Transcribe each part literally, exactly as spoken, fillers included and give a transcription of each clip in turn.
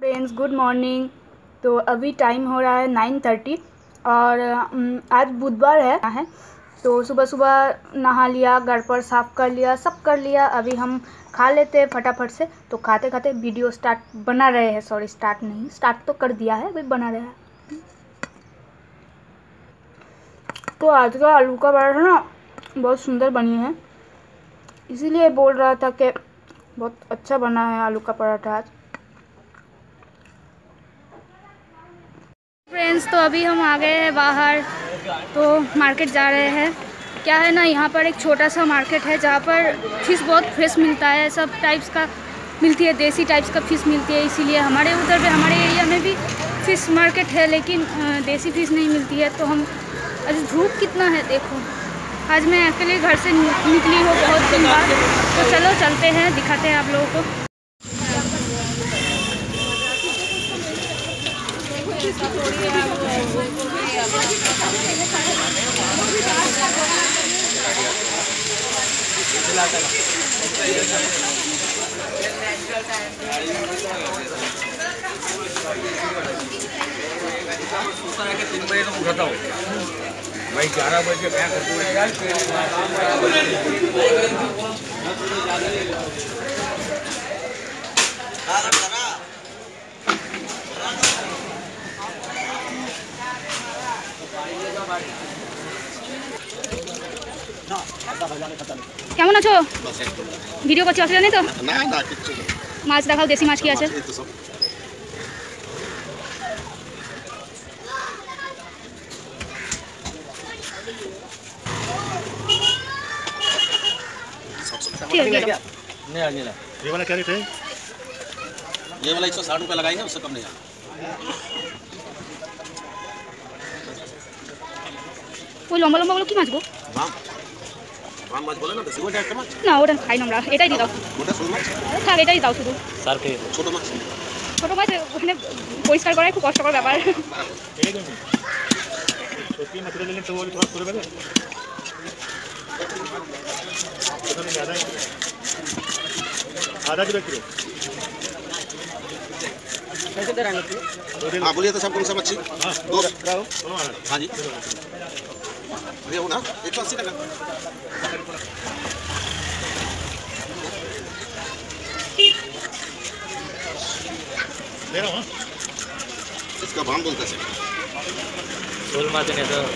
Friends, good morning. तो अभी time हो रहा है नाइन थर्टी और आज बुधवार है तो सुबह सुबह नहा लिया, घर पर साफ़ कर लिया, सब कर लिया। अभी हम खा लेते हैं फटाफट से। तो खाते खाते वीडियो स्टार्ट बना रहे हैं, सॉरी स्टार्ट नहीं, स्टार्ट तो कर दिया है, अभी बना रहे हैं। तो आज का आलू का पराठा ना बहुत सुंदर बनी है, इसीलिए बोल रहा था कि बहुत अच्छा बना है आलू का पराठा आज। फ्रेंड्स, तो अभी हम आ गए हैं बाहर, तो मार्केट जा रहे हैं। क्या है ना, यहाँ पर एक छोटा सा मार्केट है जहाँ पर फिश बहुत फ्रेश मिलता है, सब टाइप्स का मिलती है, देसी टाइप्स का फ़िश मिलती है। इसीलिए हमारे उधर पे हमारे एरिया में भी फ़िश मार्केट है, लेकिन देसी फ़िश नहीं मिलती है। तो हम आज धूप कितना है देखो, आज मैं अकेले घर से निकली हूँ बहुत दिन बाद। तो चलो चलते हैं, दिखाते हैं आप लोगों को। तीन बजे तो उठाता हूँ भाई, ग्यारह बजे मैं करता কেমন আছো? ভিডিও করছি, অসুবিধা নেই তো? না না কিছু মাছ দেখাও, দেশি মাছ কি আছে? ठीक है, नहीं आगे ना। ये वाला क्या रेट है? ये वाला एक सौ साठ रुपये लगाएंगे, उससे कम नहीं आएगा। ওই লম্বা লম্বাগুলো কি মাছ গো? বাম বাম মাছ বলে না, দেশি ওটা একটা মাছ না, ওটা খাই না আমরা, এটাই দিয়ে দাও। ওটা ছোট মাছ, থাক, এটাই দাও শুধু। স্যার কে ছোট মাছ, ছোটো মাছ ওখানে পরিষ্কার করাই খুব কষ্টকর ব্যাপার। এই দেখুন छोटी मछली लेने तो वो थोड़ा थोड़ा बेले तो ज़्यादा है, आधा किलो किलो कैसे दे रहे हैं? हाँ बोलिए तो सब कौन सा मच्छी? हाँ दो कराओ। हाँ जी, ये हो ना एक सौ अस्सी टका ले रहा हूँ। इसका भाम बोलते हैं सोल माते नहीं तो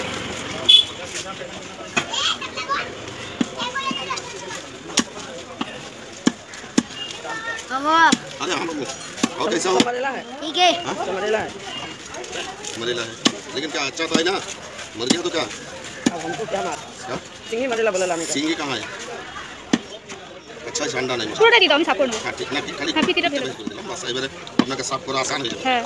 अरे हम लोग और कैसा हो? ठीक है, मरेला है, मरेला है, लेकिन क्या अच्छा तो है ना, मर गया तो क्या? हमको क्या मार क्या? सिंगी मरेला बोला लाने का। सिंगी कहाँ है? अच्छा झंडा नहीं পুরোটা দিয়ে দাও, আমি সাফ করে নেবো। हाँ ठीक ना, खाली हाँ, फिर इधर बस इधर अपना का साफ करा आसान है। হ্যাঁ,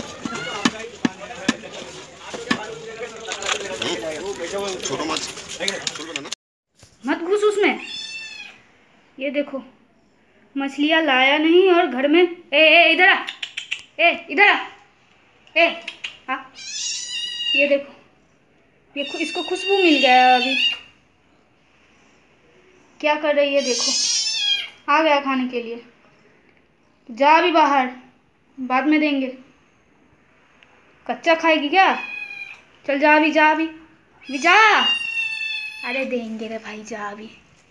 छोटा माछ चल बना ना, मत घुस उसमें। ये देखो मछलियाँ लाया नहीं और घर में, ए ए इधर आ, ए इधर आ, ए हाँ, ये देखो, ये खु, इसको खुशबू मिल गया है। अभी क्या कर रही है देखो, आ गया खाने के लिए। जा अभी बाहर, बाद में देंगे। कच्चा खाएगी क्या? चल जा अभी, जा अभी, अभी जा। अरे देंगे रे भाई, जा अभी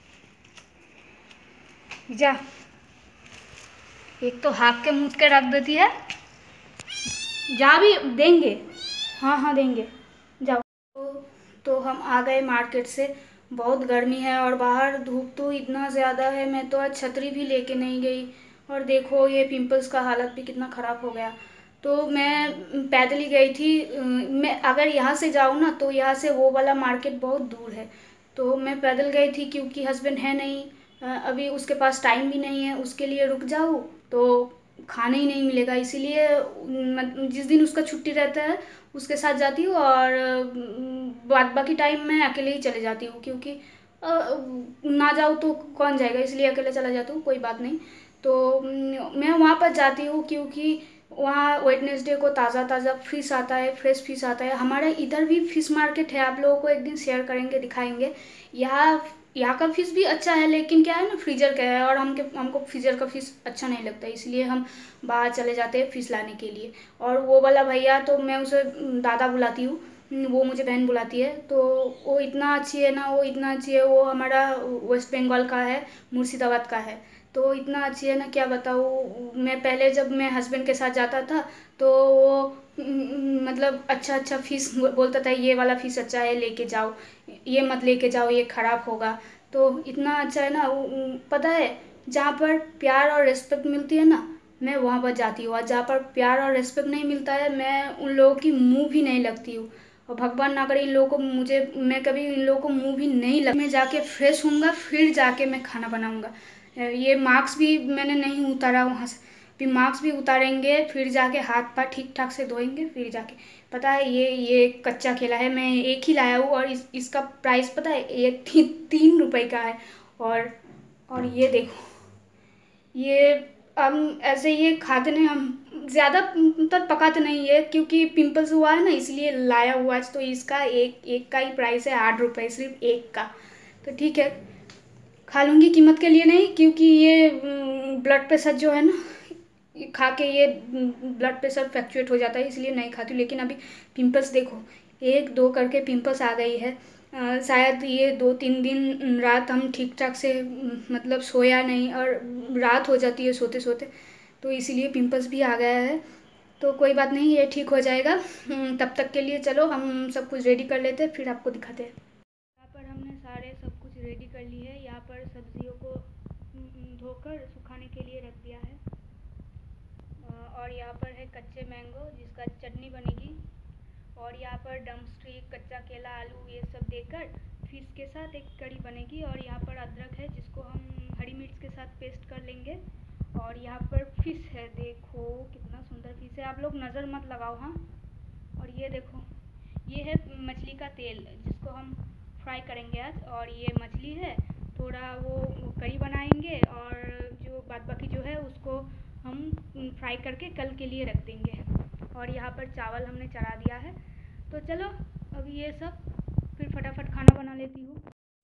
जा। एक तो हाथ के मुँह के रख देती है, जा भी, देंगे, हाँ हाँ देंगे, जाओ। तो, तो हम आ गए मार्केट से। बहुत गर्मी है और बाहर धूप तो इतना ज़्यादा है, मैं तो आज छतरी भी लेके नहीं गई। और देखो ये पिंपल्स का हालत भी कितना ख़राब हो गया। तो मैं पैदल ही गई थी। मैं अगर यहाँ से जाऊँ ना तो यहाँ से वो वाला मार्केट बहुत दूर है, तो मैं पैदल गई थी क्योंकि हस्बैंड है नहीं, अभी उसके पास टाइम भी नहीं है। उसके लिए रुक जाऊँ तो खाना ही नहीं मिलेगा, इसीलिए जिस दिन उसका छुट्टी रहता है उसके साथ जाती हूँ और बाद बाकी टाइम मैं अकेले ही चले जाती हूँ, क्योंकि ना जाऊँ तो कौन जाएगा, इसलिए अकेले चला जाती हूँ। कोई बात नहीं, तो मैं वहाँ पर जाती हूँ क्योंकि वहाँ वेडनेसडे को ताज़ा ताज़ा फ़िश आता है, फ्रेश फ़िश आता है। हमारे इधर भी फ़िश मार्केट है, आप लोगों को एक दिन शेयर करेंगे, दिखाएंगे। यहाँ यहाँ का फ़िश भी अच्छा है, लेकिन क्या है ना, फ्रीजर का है और हमके हमको फ्रीजर का फ़िश अच्छा नहीं लगता, इसलिए हम बाहर चले जाते हैं फ़िश लाने के लिए। और वो वाला भैया तो मैं उसे दादा बुलाती हूँ, वो मुझे बहन बुलाती है, तो वो इतना अच्छी है ना, वो इतना अच्छी है। वो हमारा वेस्ट बंगाल का है, मुर्शिदाबाद का है, तो इतना अच्छी है ना, क्या बताऊँ। मैं पहले जब मैं हस्बैंड के साथ जाता था तो वो मतलब अच्छा अच्छा फ़िश बोलता था, ये वाला फ़िश अच्छा है, लेके जाओ, ये मत लेके जाओ, ये ख़राब होगा। तो इतना अच्छा है ना, पता है, जहाँ पर प्यार और रिस्पेक्ट मिलती है ना, मैं वहाँ पर जाती हूँ, और जहाँ पर प्यार और रिस्पेक्ट नहीं मिलता है, मैं उन लोगों की मुँह भी नहीं लगती हूँ। और भगवान ना करे इन लोगों को मुझे मैं कभी इन लोगों को मुँह भी नहीं लग। मैं जाके फ्रेश होऊंगा, फिर जाके मैं खाना बनाऊंगा। ये मास्क भी मैंने नहीं उतारा वहाँ से, फिर मास्क भी उतारेंगे, फिर जाके हाथ पाँव ठीक ठाक से धोएंगे, फिर जाके। पता है, ये ये कच्चा केला है, मैं एक ही लाया हूँ, और इस इसका प्राइस पता है, एक ती, तीन रुपए का है। और और ये देखो, ये हम ऐसे ये खाते नहीं, हम ज़्यादा तक पकाते नहीं है, क्योंकि पिंपल्स हुआ है ना, इसलिए लाया हुआ है। तो इसका एक एक का ही प्राइस है आठ रुपये, सिर्फ एक का। तो ठीक है, खा लूँगी, कीमत के लिए नहीं, क्योंकि ये ब्लड प्रेशर जो है ना, खा के ये ब्लड प्रेशर फ्लक्चुएट हो जाता है, इसलिए नहीं खाती हूँ। लेकिन अभी पिंपल्स देखो, एक दो करके पिंपल्स आ गई है। आ, शायद ये दो तीन दिन रात हम ठीक ठाक से मतलब सोया नहीं, और रात हो जाती है सोते सोते, तो इसीलिए पिंपल्स भी आ गया है। तो कोई बात नहीं, ये ठीक हो जाएगा। तब तक के लिए चलो हम सब कुछ रेडी कर लेते हैं, फिर आपको दिखाते हैं। यहाँ पर हमने सारे सब कुछ रेडी कर लिए है। यहाँ पर सब्जियों को धोकर सुखाने के लिए रख दिया है, और यहाँ पर है कच्चे मैंगो जिसका चटनी बनेगी, और यहाँ पर डम्पस्टिक, कच्चा केला, आलू, ये सब देकर फिश के साथ एक कड़ी बनेगी। और यहाँ पर अदरक है जिसको हम हरी मिर्च के साथ पेस्ट कर लेंगे। और यहाँ पर फिश है, देखो कितना सुंदर फिश है, आप लोग नज़र मत लगाओ, हाँ। और ये देखो, ये है मछली का तेल जिसको हम फ्राई करेंगे आज। और ये मछली है, थोड़ा वो कड़ी बनाएंगे, और जो बाद बाकी जो है उसको हम फ्राई करके कल के लिए रख देंगे। और यहाँ पर चावल हमने चढ़ा दिया है। तो चलो अभी ये सब, फिर फटाफट खाना बना लेती हूँ।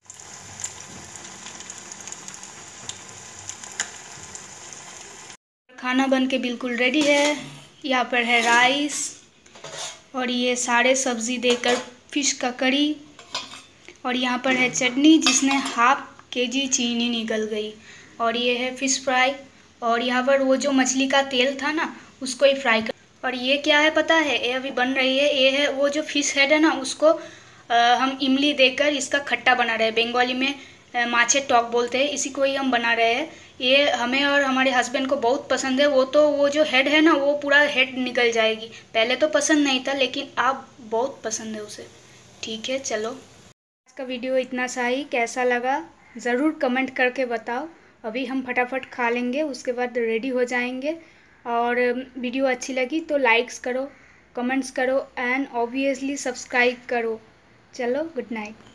खाना बन के बिल्कुल रेडी है। यहाँ पर है राइस, और ये सारे सब्ज़ी देकर फिश का कड़ी, और यहाँ पर है चटनी जिसने हाफ के जी चीनी निकल गई, और ये है फ़िश फ्राई। और यहाँ पर वो जो मछली का तेल था ना, उसको ही फ्राई कर। और ये क्या है पता है, ये अभी बन रही है, ये है वो जो फिश हेड है ना, उसको आ, हम इमली देकर इसका खट्टा बना रहे हैं। बंगाली में माछे टॉक बोलते हैं, इसी को ही हम बना रहे हैं। ये हमें और हमारे हस्बैंड को बहुत पसंद है। वो तो वो जो हेड है ना, वो पूरा हेड निकल जाएगी। पहले तो पसंद नहीं था, लेकिन अब बहुत पसंद है उसे। ठीक है, चलो आज का वीडियो इतना सा ही। कैसा लगा ज़रूर कमेंट करके बताओ। अभी हम फटाफट खा लेंगे, उसके बाद रेडी हो जाएंगे। और वीडियो अच्छी लगी तो लाइक्स करो, कमेंट्स करो, एंड ऑब्वियसली सब्सक्राइब करो। चलो, गुड नाइट।